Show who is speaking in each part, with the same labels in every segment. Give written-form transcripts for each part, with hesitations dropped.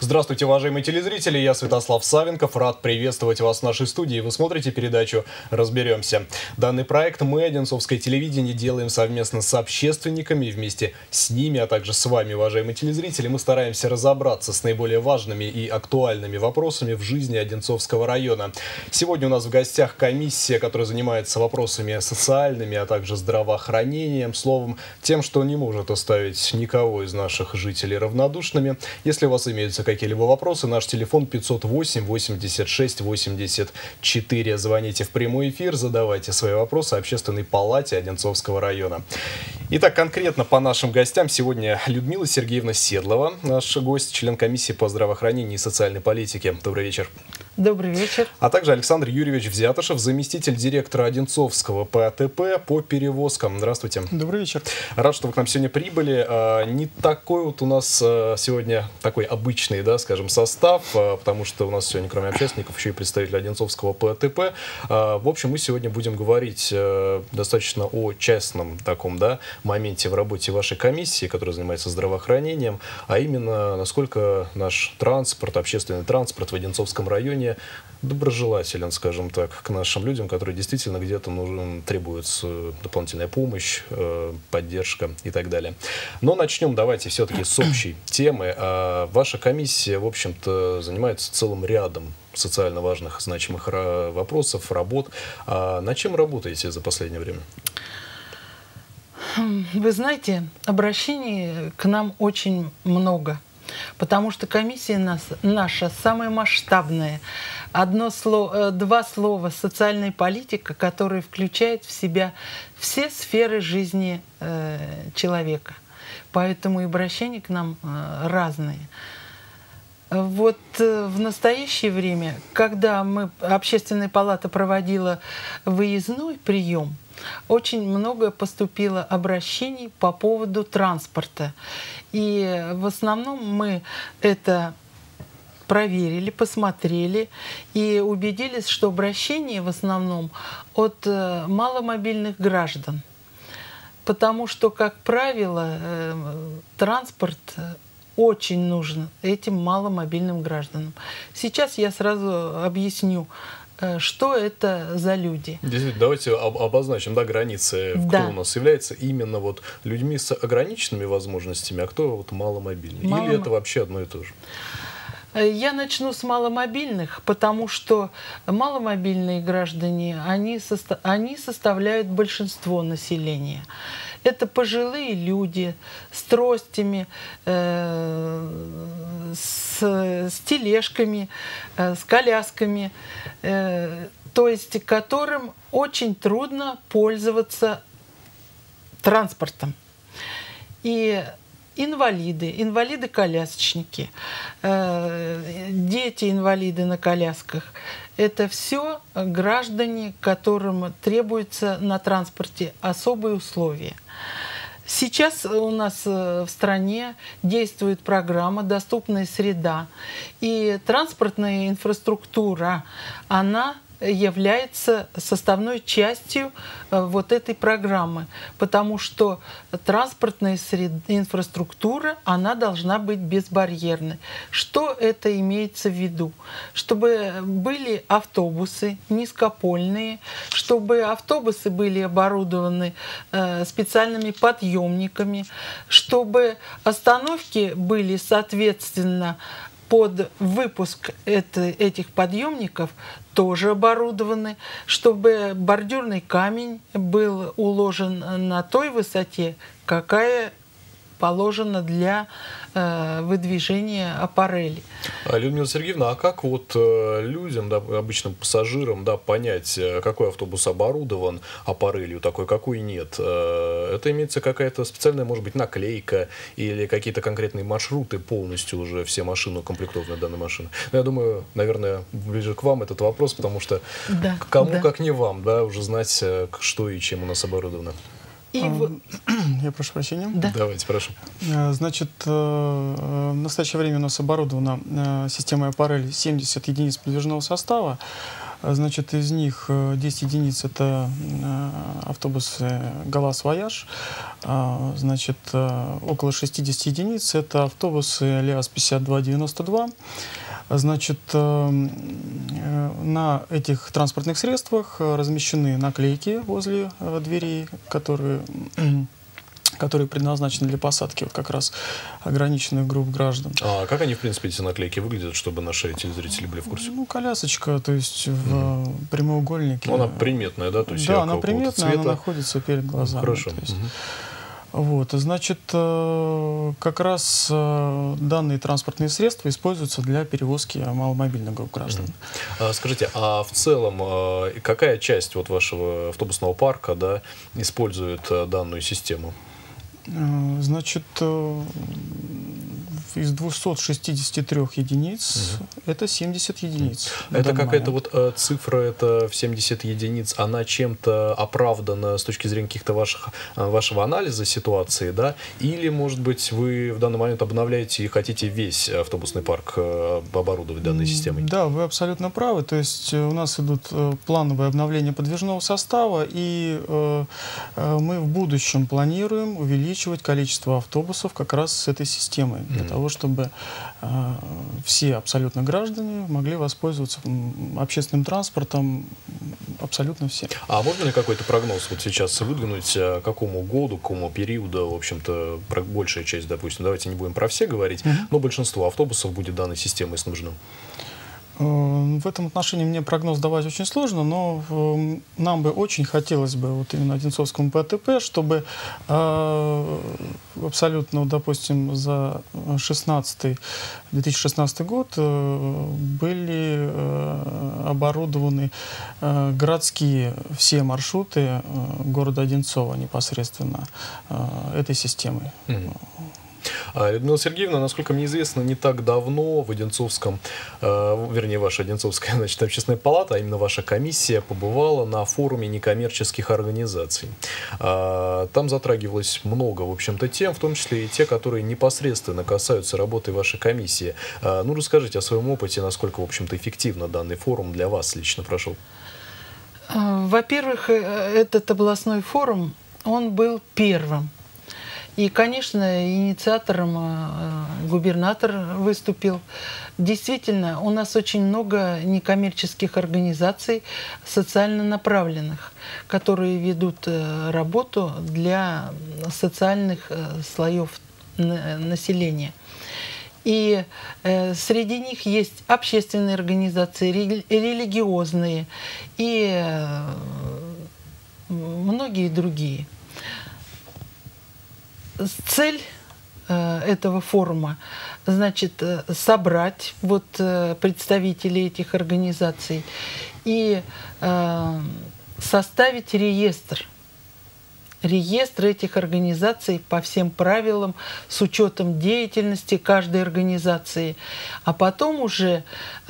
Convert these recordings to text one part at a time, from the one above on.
Speaker 1: Здравствуйте, уважаемые телезрители, я Святослав Савенков, рад приветствовать вас в нашей студии. Вы смотрите передачу «Разберемся». Данный проект мы, Одинцовское телевидение, делаем совместно с общественниками, вместе с ними, а также с вами, уважаемые телезрители. Мы стараемся разобраться с наиболее важными и актуальными вопросами в жизни Одинцовского района. Сегодня у нас в гостях комиссия, которая занимается вопросами социальными, а также здравоохранением, словом, тем, что не может оставить никого из наших жителей равнодушными. Если у вас имеются какие-либо вопросы, наш телефон 508-86-84. Звоните в прямой эфир, задавайте свои вопросы Общественной палате Одинцовского района. Итак, конкретно по нашим гостям сегодня Людмила Сергеевна Седлова, наш гость, член комиссии по здравоохранению и социальной политике. Добрый вечер.
Speaker 2: Добрый вечер.
Speaker 1: А также Александр Юрьевич Взятышев, заместитель директора Одинцовского ПАТП по перевозкам. Здравствуйте.
Speaker 3: Добрый вечер.
Speaker 1: Рад, что вы к нам сегодня прибыли. Не такой вот у нас сегодня такой обычный, да, скажем, состав, потому что у нас сегодня, кроме общественников, еще и представители Одинцовского ПАТП. В общем, мы сегодня будем говорить достаточно о частном таком, да, моменте в работе вашей комиссии, которая занимается здравоохранением, а именно, насколько наш транспорт, общественный транспорт в Одинцовском районе доброжелателен, скажем так, к нашим людям, которые действительно где-то требуется дополнительная помощь, поддержка и так далее. Но начнем давайте все-таки с общей темы. Ваша комиссия, в общем-то, занимается целым рядом социально важных, значимых вопросов, работ. Над чем работаете за последнее время?
Speaker 2: Вы знаете, обращений к нам очень много, потому что комиссия наша самая масштабная. Два слова «социальная политика», которая включает в себя все сферы жизни человека. Поэтому и обращения к нам разные. Вот в настоящее время, когда Общественная палата проводила выездной прием, очень много поступило обращений по поводу транспорта. И в основном мы это проверили, посмотрели и убедились, что обращения в основном от маломобильных граждан. Потому что, как правило, транспорт очень нужен этим маломобильным гражданам. Сейчас я сразу объясню, что это за люди.
Speaker 1: Действительно, давайте обозначим, да, границы.
Speaker 2: Да.
Speaker 1: Кто у нас является именно вот людьми с ограниченными возможностями, а кто вот маломобильный? Или это вообще одно и то же?
Speaker 2: Я начну с маломобильных, потому что маломобильные граждане, они составляют большинство населения. Это пожилые люди с тростями, с тележками, с колясками, то есть которым очень трудно пользоваться транспортом. И инвалиды-колясочники, дети-инвалиды на колясках – это все граждане, которым требуются на транспорте особые условия. Сейчас у нас в стране действует программа «Доступная среда», и транспортная инфраструктура, она является составной частью вот этой программы, потому что транспортная инфраструктура, она должна быть безбарьерной. Что это имеется в виду? Чтобы были автобусы низкопольные, чтобы автобусы были оборудованы специальными подъемниками, чтобы остановки были, соответственно, под выпуск этих подъемников тоже оборудованы, чтобы бордюрный камень был уложен на той высоте, какая положена для выдвижения аппарели.
Speaker 1: Людмила Сергеевна, а как вот людям, да, обычным пассажирам, да, понять, какой автобус оборудован аппарелью, такой, какой нет? Это имеется какая-то специальная, может быть, наклейка или какие-то конкретные маршруты полностью уже все машины укомплектованы данной машиной? Но я думаю, наверное, ближе к вам этот вопрос, потому что кому, как не вам, да, уже знать, что и чем у нас оборудовано.
Speaker 3: Я прошу прощения.
Speaker 2: Да.
Speaker 1: Давайте, прошу.
Speaker 3: Значит, в настоящее время у нас оборудована системой аппарель 70 единиц подвижного состава. Значит, из них 10 единиц — это автобусы «ГАЛАЗ Вояж». Значит, около 60 единиц — это автобусы ЛиАЗ-5292. Значит, на этих транспортных средствах размещены наклейки возле дверей, которые предназначены для посадки вот как раз ограниченных групп граждан.
Speaker 1: А как они, в принципе, эти наклейки выглядят, чтобы наши телезрители были в курсе?
Speaker 3: Ну, колясочка, то есть в прямоугольнике.
Speaker 1: Ну, она приметная, да? То есть
Speaker 3: да, она приметная, она находится перед глазами.
Speaker 1: Хорошо.
Speaker 3: Вот, значит, как раз данные транспортные средства используются для перевозки маломобильных групп граждан.
Speaker 1: Скажите, а в целом какая часть вот вашего автобусного парка, да, использует данную систему?
Speaker 3: Значит, из 263 единиц это 70 единиц.
Speaker 1: Это какая-то вот цифра, это в 70 единиц, она чем-то оправдана с точки зрения каких-то вашего анализа ситуации, да? Или, может быть, вы в данный момент обновляете и хотите весь автобусный парк оборудовать данной системой?
Speaker 3: Да, вы абсолютно правы. То есть у нас идут плановые обновления подвижного состава, и мы в будущем планируем увеличивать количество автобусов как раз с этой системой, для того, чтобы все абсолютно граждане могли воспользоваться общественным транспортом, абсолютно все.
Speaker 1: А можно ли какой-то прогноз вот сейчас выдвинуть, к какому году, к какому периоду, в общем-то, большая часть, допустим, давайте не будем про все говорить, но большинство автобусов будет данной системой снабжено?
Speaker 3: В этом отношении мне прогноз давать очень сложно, но нам бы очень хотелось бы вот именно Одинцовскому ПТП, чтобы абсолютно, допустим, за 2016 год были оборудованы городские все маршруты города Одинцова непосредственно этой системой.
Speaker 1: Людмила Сергеевна, насколько мне известно, не так давно в Одинцовском, вернее, ваша Одинцовская, значит, общественная палата, а именно ваша комиссия, побывала на форуме некоммерческих организаций. Там затрагивалось много, в общем-то, тем, в том числе и те, которые непосредственно касаются работы вашей комиссии. Ну, расскажите о своем опыте, насколько, в общем-то, эффективно данный форум для вас лично прошел.
Speaker 2: Во-первых, этот областной форум, он был первым. И, конечно, инициатором губернатор выступил. Действительно, у нас очень много некоммерческих организаций, социально направленных, которые ведут работу для социальных слоев населения. И среди них есть общественные организации, религиозные и многие другие. Цель этого форума, значит, собрать вот представителей этих организаций и составить реестр этих организаций по всем правилам, с учетом деятельности каждой организации, а потом уже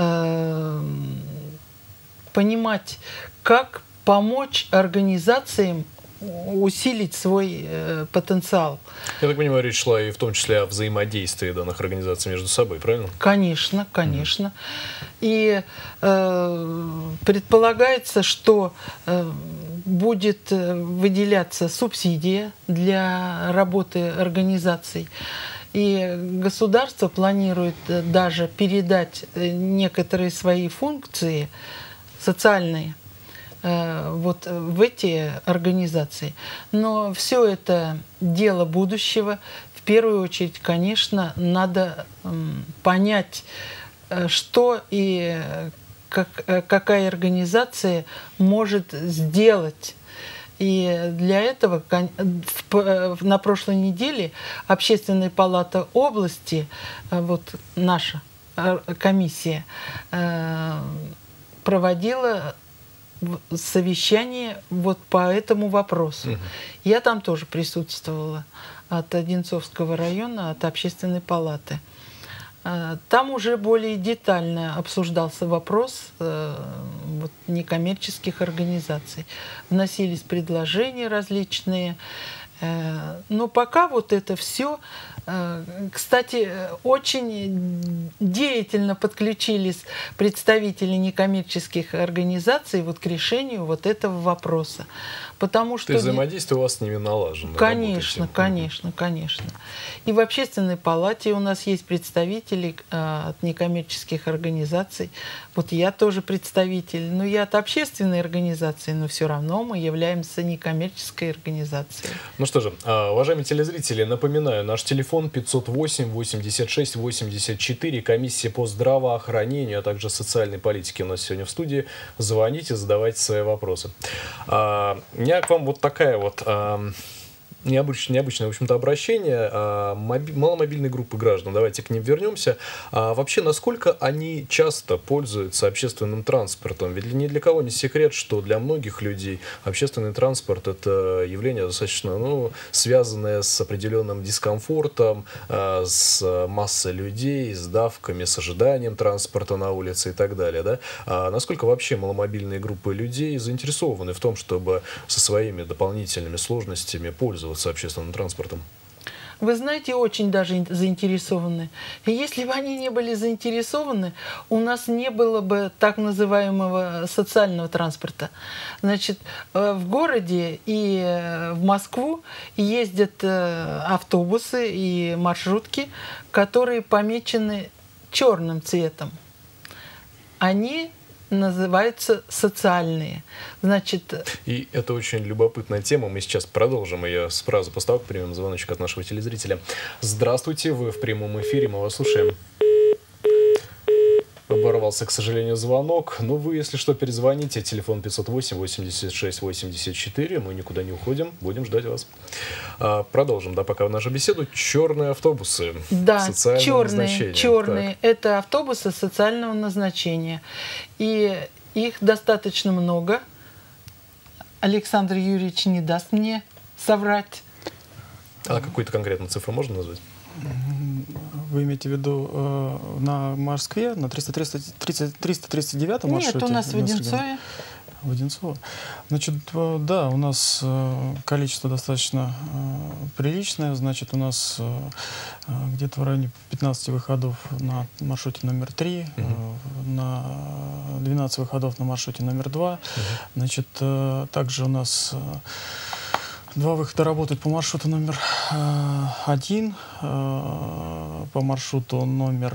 Speaker 2: понимать, как помочь организациям усилить свой потенциал.
Speaker 1: Я так понимаю, речь шла и в том числе о взаимодействии данных организаций между собой, правильно?
Speaker 2: Конечно, конечно. И предполагается, что будет выделяться субсидия для работы организаций. И государство планирует даже передать некоторые свои функции социальные вот в эти организации. Но все это дело будущего. В первую очередь, конечно, надо понять, что и какая организация может сделать. И для этого на прошлой неделе Общественная палата области, вот наша комиссия, проводила совещание вот по этому вопросу. Я там тоже присутствовала от Одинцовского района, от Общественной палаты. Там уже более детально обсуждался вопрос вот, некоммерческих организаций. Вносились предложения различные. Но пока вот это все Кстати, очень деятельно подключились представители некоммерческих организаций вот к решению вот этого вопроса. Потому что...
Speaker 1: То есть взаимодействие у вас с ними налажено?
Speaker 2: Конечно, конечно, конечно. И в Общественной палате у нас есть представители от некоммерческих организаций. Вот я тоже представитель. Но я от общественной организации, но все равно мы являемся некоммерческой организацией.
Speaker 1: Ну что же, уважаемые телезрители, напоминаю, наш телефон 508-86-84, комиссия по здравоохранению, а также социальной политике у нас сегодня в студии. Звоните, задавайте свои вопросы. У меня к вам вот такая вот необычное, в общем-то, обращение маломобильной группы граждан. Давайте к ним вернемся. Вообще, насколько они часто пользуются общественным транспортом? Ведь ни для кого не секрет, что для многих людей общественный транспорт – это явление достаточно, связанное с определенным дискомфортом, с массой людей, с давками, с ожиданием транспорта на улице и так далее. Да? Насколько вообще маломобильные группы людей заинтересованы в том, чтобы со своими дополнительными сложностями пользоваться общественным транспортом?
Speaker 2: Вы знаете, очень даже заинтересованы. И если бы они не были заинтересованы, у нас не было бы так называемого социального транспорта. Значит, в городе и в Москву ездят автобусы и маршрутки, которые помечены черным цветом. Они называются социальные. Значит...
Speaker 1: И это очень любопытная тема. Мы сейчас продолжим ее сразу после того, как примем звоночек от нашего телезрителя. Здравствуйте, вы в прямом эфире, мы вас слушаем. Оборвался, к сожалению, звонок. Но вы, если что, перезвоните. Телефон 508-86-84. Мы никуда не уходим. Будем ждать вас. Продолжим, да, пока нашу беседу. Черные автобусы.
Speaker 2: Да,
Speaker 1: черные.
Speaker 2: Так. Это автобусы социального назначения. И их достаточно много. Александр Юрьевич не даст мне соврать.
Speaker 1: А какую-то конкретную цифру можно назвать?
Speaker 3: Вы имеете в виду на Москве, на 339 маршруте?
Speaker 2: Нет, у нас в Одинцове.
Speaker 3: В Одинцово. Значит, да, у нас количество достаточно приличное. Значит, у нас где-то в районе 15 выходов на маршруте номер 3, на 12 выходов на маршруте номер 2. Значит, также у нас 2 выхода работают по маршруту номер 1, по маршруту номер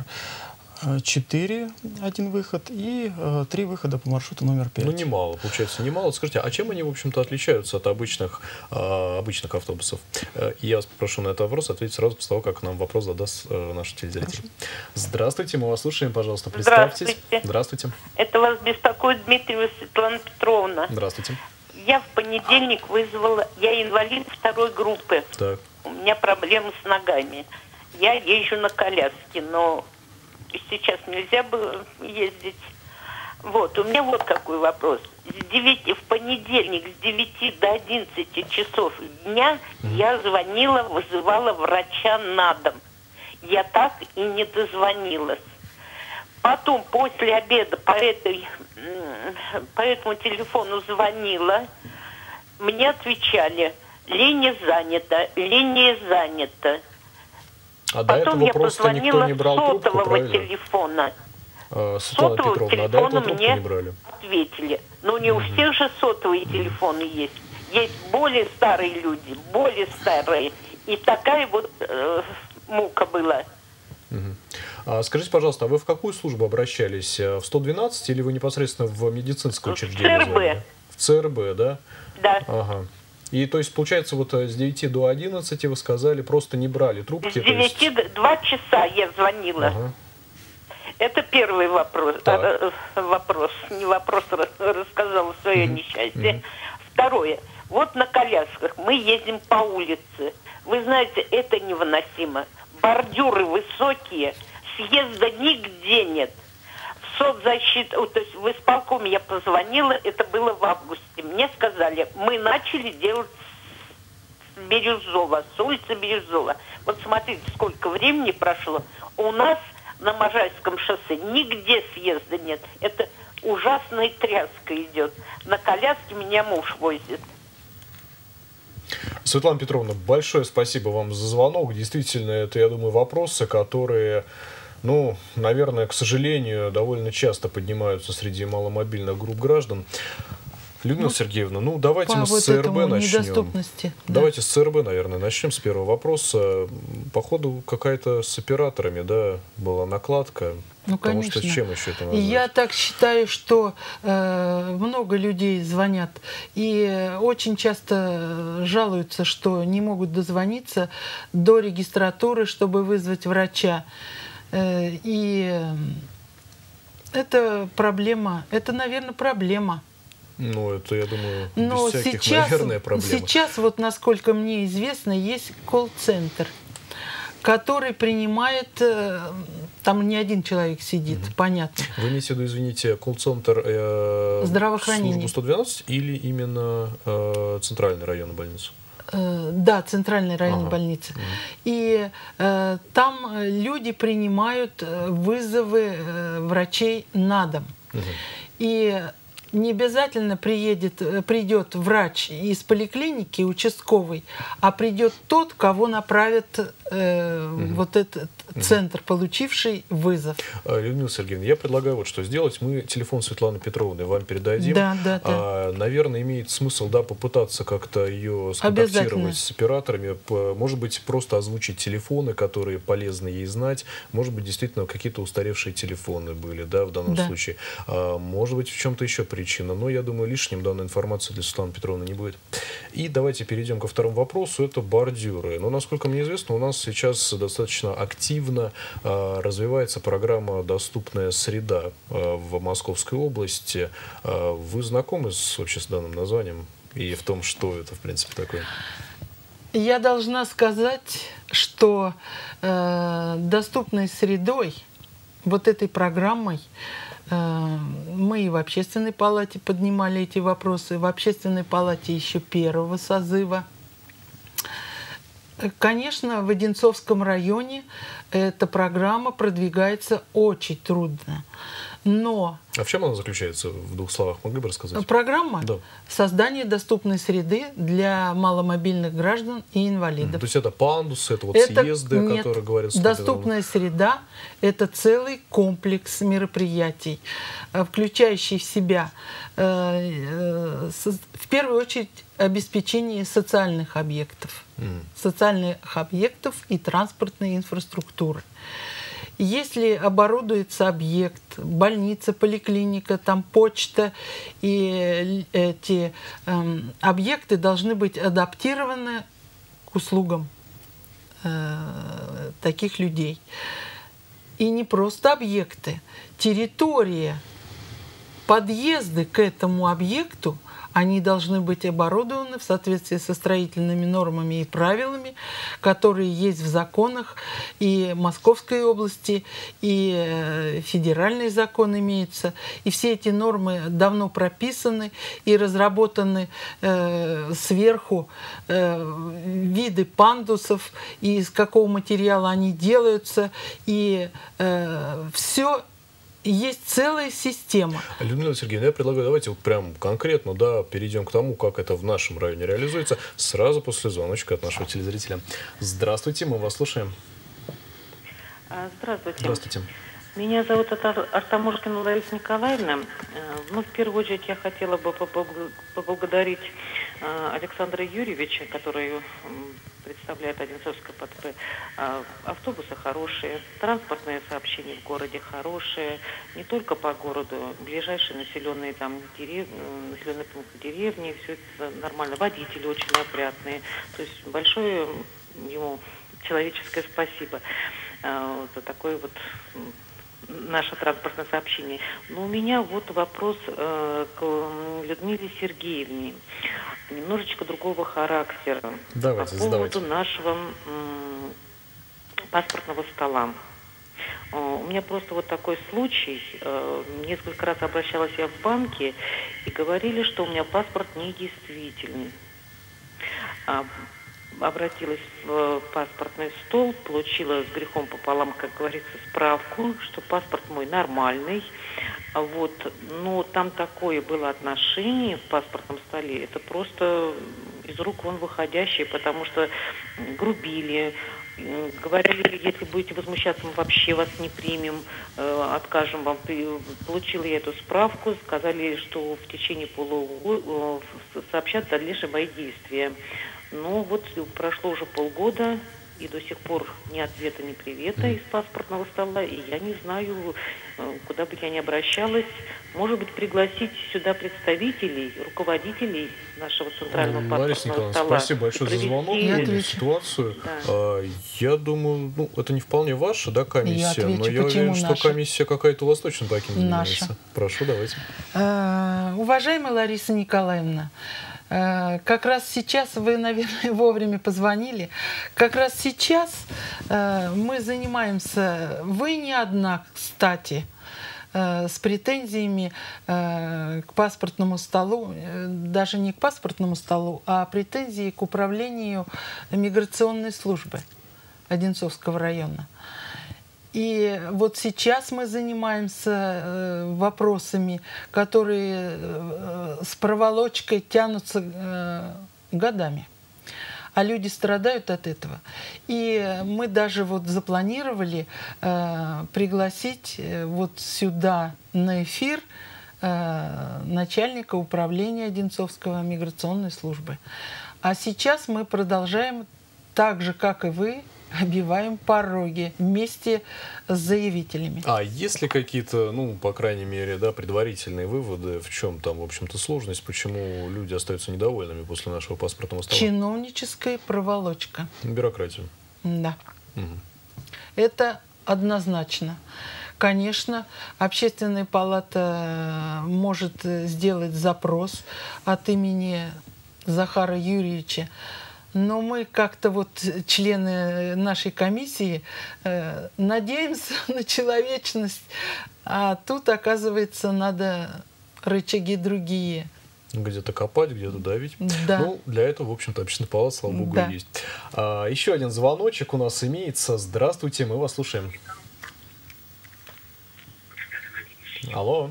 Speaker 3: 4 один выход и 3 выхода по маршруту номер 5.
Speaker 1: Ну, немало, получается, немало. Скажите, а чем они, в общем-то, отличаются от обычных автобусов? Я вас попрошу на этот вопрос ответить сразу после того, как нам вопрос задаст наш телезритель. Здравствуйте, мы вас слушаем, пожалуйста, представьтесь. Здравствуйте.
Speaker 4: Это вас беспокоит Дмитриева Светлана Петровна.
Speaker 1: Здравствуйте.
Speaker 4: Я в понедельник вызвала, я инвалид 2 группы.
Speaker 1: Так.
Speaker 4: У меня проблемы с ногами. Я езжу на коляске, но сейчас нельзя было ездить. Вот, у меня вот какой вопрос. В понедельник с 9 до 11 часов дня я звонила, вызывала врача на дом. Я так и не дозвонилась. Потом, после обеда, по этому телефону звонила. Мне отвечали: линия занята, линия занята.
Speaker 1: А до
Speaker 4: Потом
Speaker 1: этого
Speaker 4: я
Speaker 1: просто никто не брал трубку,
Speaker 4: сотового
Speaker 1: правильно?
Speaker 4: телефона.
Speaker 1: Светлана Петровна, а до этого трубку
Speaker 4: мне
Speaker 1: не брали?
Speaker 4: Ответили. Но не у всех же сотовые телефоны есть. Есть более старые люди, более старые. И такая вот мука была.
Speaker 1: Скажите, пожалуйста, а вы в какую службу обращались? В 112 или вы непосредственно в медицинское учреждение?
Speaker 4: В ЦРБ.
Speaker 1: Звонили? В ЦРБ, да?
Speaker 4: Да.
Speaker 1: Ага. И то есть, получается, вот с 9 до 11 вы сказали, просто не брали трубки?
Speaker 4: С 9 до 2 часа я звонила.
Speaker 1: Ага.
Speaker 4: Это первый вопрос. Не вопрос, рассказала свое несчастье. Второе. Вот на колясках мы ездим по улице. Вы знаете, это невыносимо. Бордюры высокие, съезда нигде нет. В соцзащиту, то есть в исполком я позвонила, это было в августе. Мне сказали, мы начали делать с Бирюзова, с улицы Бирюзова. Вот смотрите, сколько времени прошло. У нас на Можайском шоссе нигде съезда нет. Это ужасная тряска идет. На коляске меня муж возит.
Speaker 1: Светлана Петровна, большое спасибо вам за звонок. Действительно, это, я думаю, вопросы, которые, ну, наверное, к сожалению, довольно часто поднимаются среди маломобильных групп граждан. Людмила Сергеевна, ну давайте мы с ЦРБ начнем. Давайте с ЦРБ, наверное, начнем с первого вопроса. Походу, какая-то с операторами, да, была накладка.
Speaker 2: Ну,
Speaker 1: потому
Speaker 2: конечно.
Speaker 1: что с чем еще это назвать?
Speaker 2: Я так считаю, что много людей звонят и очень часто жалуются, что не могут дозвониться до регистратуры, чтобы вызвать врача. И это проблема, это, наверное, проблема.
Speaker 1: Ну, это, я думаю,
Speaker 2: но
Speaker 1: без всяких, наверное, проблем.
Speaker 2: Сейчас, вот насколько мне известно, есть колл-центр, который принимает, там не один человек сидит, понятно.
Speaker 1: Вы имеете в виду, извините, колл-центр
Speaker 2: здравоохранения,
Speaker 1: службу 112 или именно центральный район больницы?
Speaker 2: Да, центральный район больницы. И там люди принимают вызовы врачей на дом. И не обязательно придет врач из поликлиники, участковый, а придет тот, кого направит вот этот центр, получивший вызов.
Speaker 1: Людмила Сергеевна, я предлагаю вот что сделать. Мы телефон Светланы Петровны вам передадим.
Speaker 2: Да.
Speaker 1: Наверное, имеет смысл, да, попытаться как-то ее сконтактировать с операторами. Может быть, просто озвучить телефоны, которые полезно ей знать. Может быть, действительно, какие-то устаревшие телефоны были, да, в данном случае. Может быть, в чем-то еще причина. Но я думаю, лишним данной информации для Светланы Петровны не будет. И давайте перейдем ко второму вопросу. Это бордюры. Но, насколько мне известно, у нас сейчас достаточно активно развивается программа «Доступная среда» в Московской области. Вы знакомы вообще с данным названием и в том, что это, в принципе, такое?
Speaker 2: Я должна сказать, что доступной средой, вот этой программой, мы и в Общественной палате поднимали эти вопросы, в Общественной палате еще первого созыва. Конечно, в Одинцовском районе эта программа продвигается очень трудно. Но...
Speaker 1: А в чем она заключается, в двух словах? Могли бы рассказать?
Speaker 2: Программа?
Speaker 1: Да.
Speaker 2: Создание доступной среды для маломобильных граждан и инвалидов.
Speaker 1: То есть это пандусы, это вот съезды, о которых говорят?
Speaker 2: Доступная среда – это целый комплекс мероприятий, включающий в себя, в первую очередь, обеспечение социальных объектов и транспортной инфраструктуры. Если оборудуется объект, больница, поликлиника, там почта, и эти объекты должны быть адаптированы к услугам таких людей. И не просто объекты, территория, подъезды к этому объекту, они должны быть оборудованы в соответствии со строительными нормами и правилами, которые есть в законах и Московской области, и федеральный закон имеется. И все эти нормы давно прописаны и разработаны сверху виды пандусов, и из какого материала они делаются, и все. Есть целая система.
Speaker 1: Людмила Сергеевна, я предлагаю, давайте вот прям конкретно, да, перейдем к тому, как это в нашем районе реализуется, сразу после звоночка от нашего телезрителя. Здравствуйте, мы вас слушаем.
Speaker 4: Здравствуйте.
Speaker 1: Здравствуйте.
Speaker 4: Меня зовут Артамушкина Лариса Николаевна. Ну, в первую очередь, я хотела бы поблагодарить Александра Юрьевича, который представляет Одинцовское ПТП. Автобусы хорошие, транспортные сообщения в городе хорошие, не только по городу, ближайшие населенные населенные пункты деревни, все это нормально. Водители очень опрятные. То есть большое ему человеческое спасибо за такое вот наше транспортное сообщение. Но у меня вот вопрос к Людмиле Сергеевне. Немножечко другого характера.
Speaker 1: Давайте,
Speaker 4: по поводу нашего паспортного стола. У меня просто вот такой случай. Несколько раз обращалась я в банки и говорили, что у меня паспорт недействительный. Обратилась в паспортный стол, получила с грехом пополам, как говорится, справку, что паспорт мой нормальный. Вот. Но там такое было отношение в паспортном столе, это просто
Speaker 5: из рук вон выходящее, потому что грубили, говорили, если будете возмущаться, мы вообще вас не примем, откажем вам. Получила я эту справку, сказали, что в течение полугода сообщат дальнейшие мои действия. Ну вот прошло уже полгода, и до сих пор ни ответа, ни привета из паспортного стола, и я не знаю, куда бы я ни обращалась. Может быть, пригласить сюда представителей, руководителей нашего центрального
Speaker 1: Лариса
Speaker 5: паспортного
Speaker 1: Николаевна,
Speaker 5: стола.
Speaker 1: спасибо большое за звонок,
Speaker 2: отвечу.
Speaker 1: ситуацию.
Speaker 5: Да.
Speaker 1: Я думаю, ну, это не вполне ваша, да, комиссия,
Speaker 2: отвечу,
Speaker 1: но я уверен,
Speaker 2: почему
Speaker 1: что
Speaker 2: наша.
Speaker 1: комиссия какая-то у вас точно таким
Speaker 2: Наша.
Speaker 1: занимается. Прошу, давайте.
Speaker 2: Уважаемая Лариса Николаевна, как раз сейчас вы, наверное, вовремя позвонили. Как раз сейчас мы занимаемся, вы не одна, кстати, с претензиями к паспортному столу, даже не к паспортному столу, а претензии к управлению миграционной службы Одинцовского района. И вот сейчас мы занимаемся вопросами, которые с проволочкой тянутся годами. А люди страдают от этого. И мы даже вот запланировали пригласить вот сюда на эфир начальника управления Одинцовского миграционной службы. А сейчас мы продолжаем так же, как и вы, обиваем пороги вместе с заявителями.
Speaker 1: А есть ли какие-то, ну, по крайней мере, да, предварительные выводы, в чем там, в общем-то, сложность, почему люди остаются недовольными после нашего паспортного стола?
Speaker 2: Чиновническая проволочка.
Speaker 1: Бюрократию.
Speaker 2: Да. Это однозначно. Конечно, Общественная палата может сделать запрос от имени Захара Юрьевича, но мы как-то вот, члены нашей комиссии, надеемся на человечность, а тут, оказывается, надо рычаги другие.
Speaker 1: Где-то копать, где-то давить.
Speaker 2: Да.
Speaker 1: Ну, для этого, в общем-то, Общественная палата, слава богу,
Speaker 2: Да.
Speaker 1: и есть. Еще один звоночек у нас имеется. Здравствуйте, мы вас слушаем. Алло.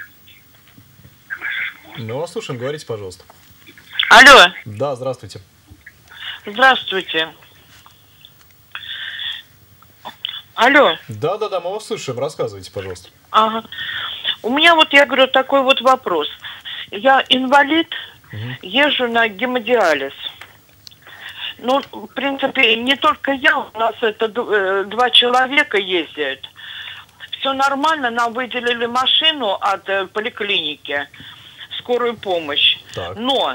Speaker 1: Мы вас слушаем, говорите, пожалуйста.
Speaker 6: Алло,
Speaker 1: Да, здравствуйте.
Speaker 6: здравствуйте. Алло,
Speaker 1: Да, мы вас слушаем, рассказывайте, пожалуйста.
Speaker 6: ага. У меня вот, я говорю, такой вот вопрос. Я инвалид, езжу на гемодиализ. Ну, в принципе, не только я, у нас это 2 человека ездят. Все нормально, нам выделили машину от поликлиники, скорую помощь.
Speaker 1: Так.
Speaker 6: Но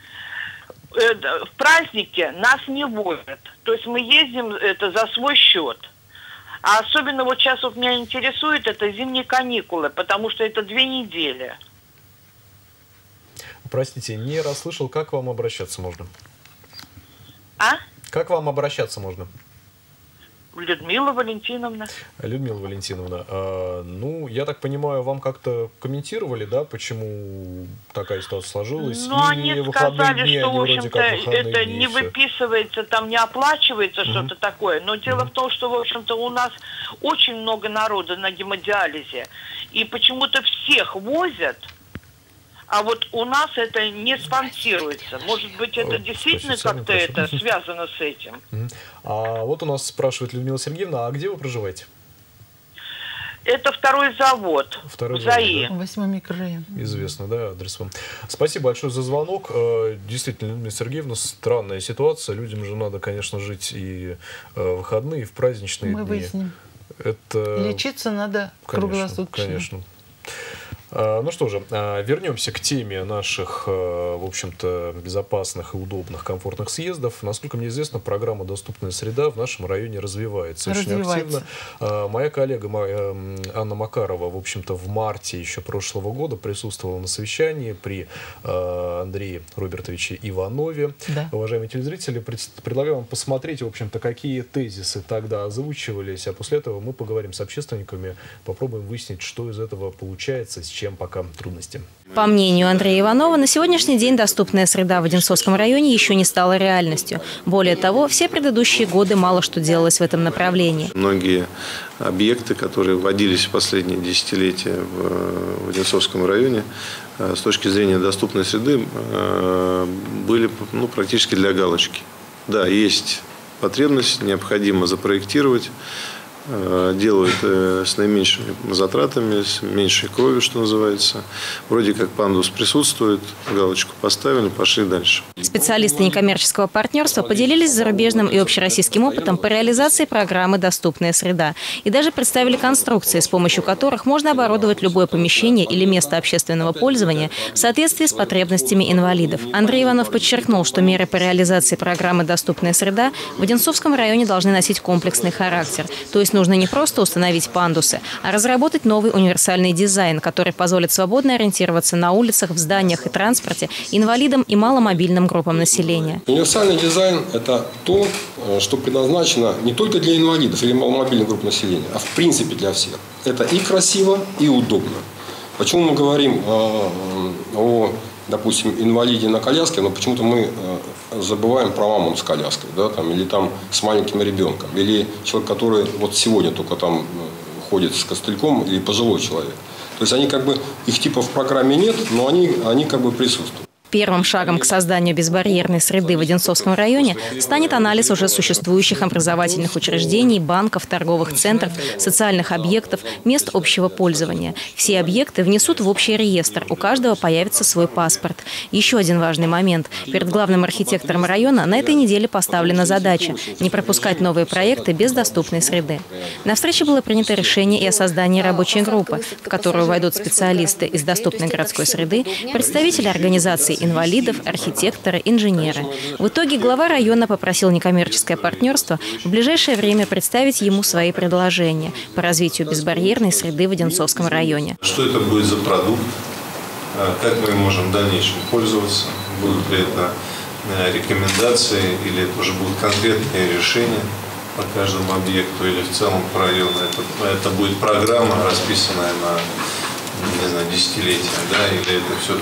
Speaker 6: в праздники нас не возят. То есть мы ездим это за свой счет. А особенно вот сейчас вот меня интересует это зимние каникулы, потому что это 2 недели.
Speaker 1: Простите, не расслышал, как вам обращаться можно?
Speaker 6: А?
Speaker 1: Как вам обращаться можно?
Speaker 6: Людмила Валентиновна.
Speaker 1: Людмила Валентиновна, ну, я так понимаю, вам как-то комментировали, да, почему такая ситуация сложилась?
Speaker 6: Ну, они сказали, что, в
Speaker 1: вроде
Speaker 6: общем-то,
Speaker 1: как выходные
Speaker 6: это
Speaker 1: дни,
Speaker 6: не
Speaker 1: и всё.
Speaker 6: выписывается, там не оплачивается что-то такое. Но дело в том, что, в общем-то, у нас очень много народа на гемодиализе. И почему-то всех возят, а вот у нас это не спонсируется. Может быть, это действительно
Speaker 1: спасибо,
Speaker 6: как-то
Speaker 1: хорошо.
Speaker 6: это связано с этим?
Speaker 1: А вот у нас спрашивает Людмила Сергеевна, а где вы проживаете?
Speaker 6: Это 2-й завод
Speaker 1: Второй
Speaker 6: в
Speaker 1: завод,
Speaker 6: ЗАИ.
Speaker 2: 8-й микрорайон.
Speaker 1: Известно, да, адрес вам. Спасибо большое за звонок. Действительно, Людмила Сергеевна, странная ситуация. Людям же надо, конечно, жить и в выходные, и в праздничные
Speaker 2: Мы
Speaker 1: дни.
Speaker 2: выясним.
Speaker 1: Это...
Speaker 2: Лечиться надо круглосуточно.
Speaker 1: Конечно. Ну что же, вернемся к теме наших, в общем-то, безопасных и удобных, комфортных съездов. Насколько мне известно, программа «Доступная среда» в нашем районе развивается очень активно. Моя коллега Анна Макарова, в общем-то, в марте еще прошлого года присутствовала на совещании при Андрее Робертовиче Иванове.
Speaker 2: Да.
Speaker 1: Уважаемые телезрители, предлагаю вам посмотреть, в общем-то, какие тезисы тогда озвучивались, а после этого мы поговорим с общественниками, попробуем выяснить, что из этого получается, с чем чем пока трудности.
Speaker 7: По мнению Андрея Иванова, на сегодняшний день доступная среда в Одинцовском районе еще не стала реальностью. Более того, все предыдущие годы мало что делалось в этом направлении.
Speaker 8: Многие объекты, которые вводились в последние десятилетия в Одинцовском районе, с точки зрения доступной среды, были практически для галочки. Да, есть потребность, необходимо запроектировать, делают с наименьшими затратами, с меньшей кровью, что называется. Вроде как пандус присутствует, галочку поставили, пошли дальше.
Speaker 7: Специалисты некоммерческого партнерства поделились зарубежным и общероссийским опытом по реализации программы «Доступная среда» и даже представили конструкции, с помощью которых можно оборудовать любое помещение или место общественного пользования в соответствии с потребностями инвалидов. Андрей Иванов подчеркнул, что меры по реализации программы «Доступная среда» в Одинцовском районе должны носить комплексный характер, то есть нужно не просто установить пандусы, а разработать новый универсальный дизайн, который позволит свободно ориентироваться на улицах, в зданиях и транспорте инвалидам и маломобильным группам населения.
Speaker 9: Универсальный дизайн – это то, что предназначено не только для инвалидов или маломобильных групп населения, а в принципе для всех. Это и красиво, и удобно. Почему мы говорим о, допустим, инвалиде на коляске, но почему-то мы забываем про маму с коляской, да, там, или там с маленьким ребенком, или человек, который вот сегодня только там ходит с костыльком, или пожилой человек. То есть они как бы, их типа в программе нет, но они как бы присутствуют.
Speaker 7: Первым шагом к созданию безбарьерной среды в Одинцовском районе станет анализ уже существующих образовательных учреждений, банков, торговых центров, социальных объектов, мест общего пользования. Все объекты внесут в общий реестр, у каждого появится свой паспорт. Еще один важный момент. Перед главным архитектором района на этой неделе поставлена задача – не пропускать новые проекты без доступной среды. На встрече было принято решение и о создании рабочей группы, в которую войдут специалисты из доступной городской среды, представители организаций инвалидов, архитекторы, инженеры. В итоге глава района попросил некоммерческое партнерство в ближайшее время представить ему свои предложения по развитию безбарьерной среды в Одинцовском районе.
Speaker 8: Что это будет за продукт? Как мы можем в дальнейшем пользоваться? Будут ли это рекомендации или это уже будут конкретные решения по каждому объекту или в целом по району? Это будет программа, расписанная на, не знаю, десятилетия, да, или это все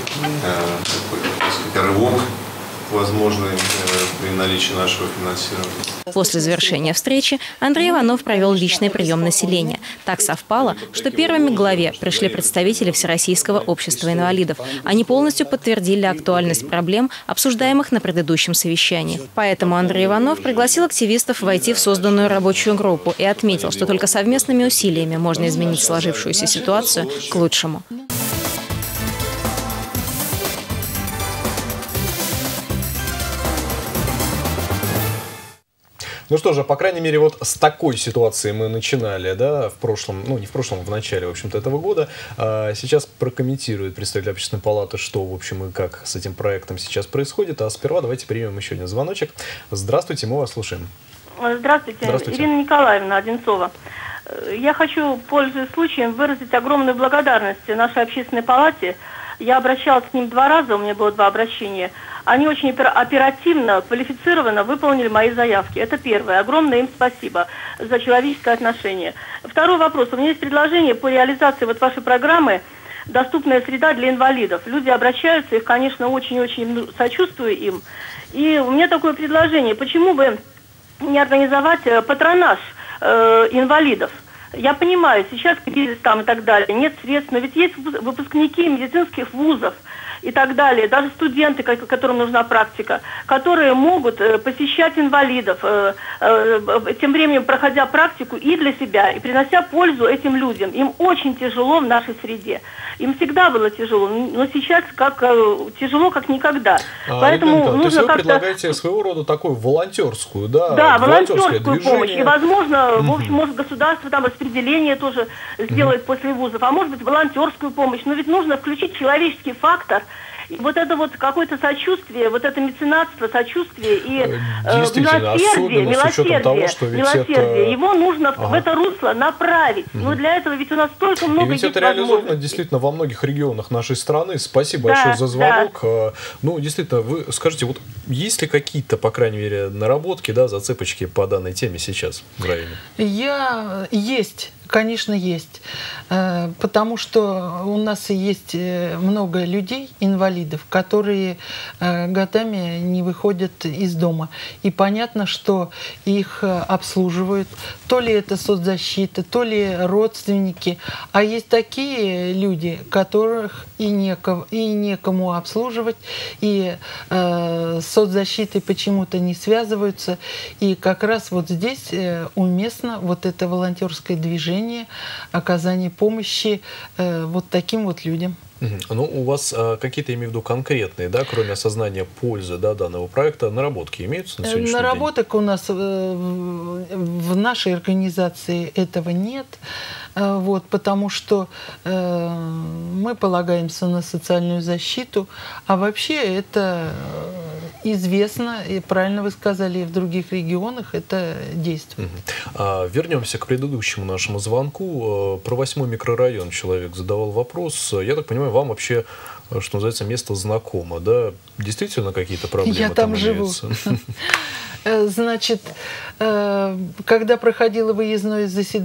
Speaker 8: такой рывок возможный при наличии нашего финансирования.
Speaker 7: После завершения встречи Андрей Иванов провел личный прием населения. Так совпало, что первыми к главе пришли представители Всероссийского общества инвалидов. Они полностью подтвердили актуальность проблем, обсуждаемых на предыдущем совещании. Поэтому Андрей Иванов пригласил активистов войти в созданную рабочую группу и отметил, что только совместными усилиями можно изменить сложившуюся ситуацию к лучшему.
Speaker 1: Ну что же, по крайней мере, вот с такой ситуации мы начинали, да, в прошлом, ну не в прошлом, в начале, в общем-то, этого года. Сейчас прокомментирует представитель Общественной палаты, что, в общем, и как с этим проектом сейчас происходит. А сперва давайте примем еще один звоночек. Здравствуйте, мы вас слушаем.
Speaker 10: Здравствуйте.
Speaker 1: Здравствуйте.
Speaker 10: Ирина Николаевна Одинцова. Я хочу, пользуясь случаем, выразить огромную благодарность нашей Общественной палате. Я обращалась к ним 2 раза, у меня было 2 обращения. Они очень оперативно, квалифицированно выполнили мои заявки. Это первое. Огромное им спасибо за человеческое отношение. Второй вопрос. У меня есть предложение по реализации вот вашей программы «Доступная среда для инвалидов». Люди обращаются, их, конечно, очень-очень сочувствую им. И у меня такое предложение. Почему бы не организовать патронаж инвалидов? Я понимаю, сейчас кризис там и так далее, нет средств, но ведь есть выпускники медицинских вузов и так далее, даже студенты, которым нужна практика, которые могут посещать инвалидов, тем временем проходя практику и для себя, и принося пользу этим людям. Им очень тяжело в нашей среде. Им всегда было тяжело, но сейчас тяжело как никогда. Поэтому
Speaker 1: Ирина,
Speaker 10: нужно
Speaker 1: то есть вы
Speaker 10: как-то...
Speaker 1: предлагаете своего рода такую волонтерскую, да?
Speaker 10: Да, волонтерскую
Speaker 1: движение.
Speaker 10: помощь. И, возможно, в общем, может, государство там распределение тоже сделает после вузов, а может быть, волонтерскую помощь. Но ведь нужно включить человеческий фактор. И вот это вот какое-то сочувствие, вот это меценатство, сочувствие и милосердие, его нужно в это русло направить. Но для этого ведь у нас столько много есть
Speaker 1: возможностей. И ведь это реализовано действительно во многих регионах нашей страны. Спасибо большое за звонок. Да. Ну, действительно, вы скажите, вот есть ли какие-то, по крайней мере, наработки, да, зацепочки по данной теме сейчас в районе?
Speaker 2: Есть Конечно, есть. Потому что у нас есть много людей, инвалидов, которые годами не выходят из дома. И понятно, что их обслуживают. То ли это соцзащита, то ли родственники. А есть такие люди, которых и некому обслуживать, и с соцзащитой почему-то не связываются. И как раз вот здесь уместно вот это волонтерское движение, оказание помощи вот таким вот людям.
Speaker 1: Ну, у вас какие-то, имею в виду, конкретные, да, кроме осознания пользы, да, данного проекта, наработки имеются на сегодняшний день?
Speaker 2: Наработок у нас в нашей организации этого нет, вот, потому что мы полагаемся на социальную защиту, а вообще это известно, и правильно вы сказали, и в других регионах это действует.
Speaker 1: Вернемся к предыдущему нашему звонку. Про 8-й микрорайон человек задавал вопрос. Я так понимаю, вам вообще, что называется, место знакомо, да? Действительно какие-то проблемы
Speaker 2: Я там живу. Значит, когда проходило выездное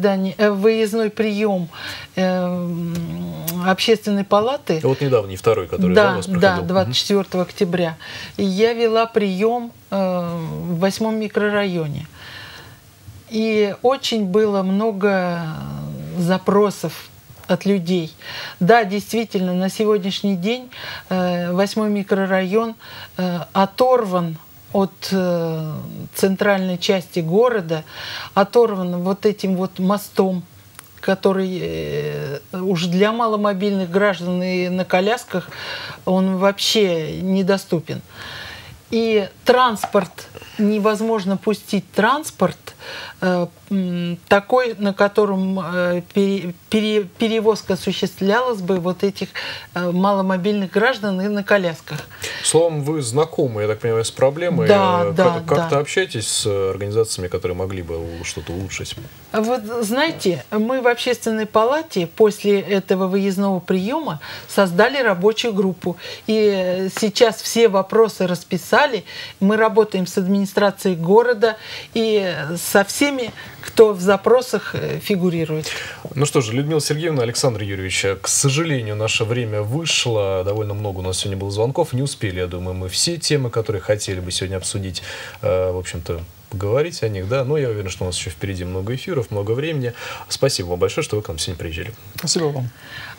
Speaker 2: прием Общественной палаты...
Speaker 1: Вот недавний, второй, который у вас проходил.
Speaker 2: Да, 24 октября. Я вела прием в 8-м микрорайоне. И очень было много запросов от людей. Да, действительно, на сегодняшний день 8-й микрорайон оторван от центральной части города, оторван вот этим вот мостом, который уж для маломобильных граждан и на колясках он вообще недоступен. И транспорт, невозможно пустить транспорт такой, на котором перевозка осуществлялась бы вот этих маломобильных граждан и на колясках.
Speaker 1: Словом, вы знакомы, я так понимаю, с проблемой.
Speaker 2: Да, да.
Speaker 1: Как-то общаетесь с организациями, которые могли бы что-то улучшить?
Speaker 2: Вот знаете, мы в Общественной палате после этого выездного приема создали рабочую группу. И сейчас все вопросы расписали. Мы работаем с администрацией города и со всеми, кто в запросах фигурирует.
Speaker 1: Ну что же, Людмила Сергеевна, Александр Юрьевич, к сожалению, наше время вышло. Довольно много у нас сегодня было звонков. Не успели, я думаю, мы все темы, которые хотели бы сегодня обсудить, в общем-то, поговорить о них, да. Но я уверен, что у нас еще впереди много эфиров, много времени. Спасибо вам большое, что вы к нам сегодня приезжали.
Speaker 3: Спасибо вам.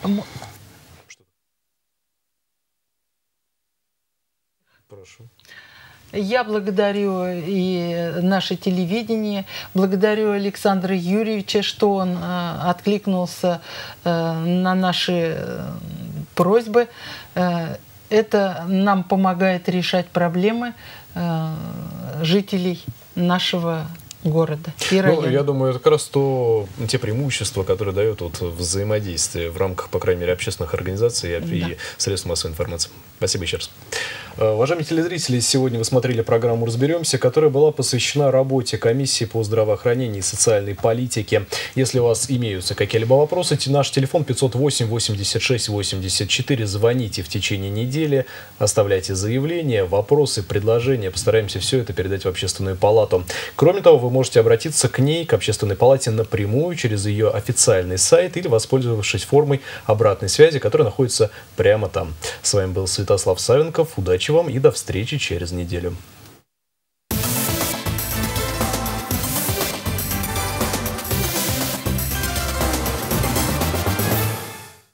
Speaker 1: Прошу.
Speaker 2: Я благодарю и наше телевидение, благодарю Александра Юрьевича, что он откликнулся на наши просьбы. Это нам помогает решать проблемы жителей нашего города и района.
Speaker 1: Ну, я думаю, это как раз те преимущества, которые дают вот взаимодействие в рамках, по крайней мере, общественных организаций и средств массовой информации. Спасибо еще раз. Уважаемые телезрители, сегодня вы смотрели программу «Разберемся», которая была посвящена работе комиссии по здравоохранению и социальной политике. Если у вас имеются какие-либо вопросы, наш телефон 508-86-84. Звоните в течение недели, оставляйте заявления, вопросы, предложения. Постараемся все это передать в Общественную палату. Кроме того, вы можете обратиться к ней, к Общественной палате, напрямую через ее официальный сайт или воспользовавшись формой обратной связи, которая находится прямо там. С вами был Святослав Савенков. Удачи вам и до встречи через неделю.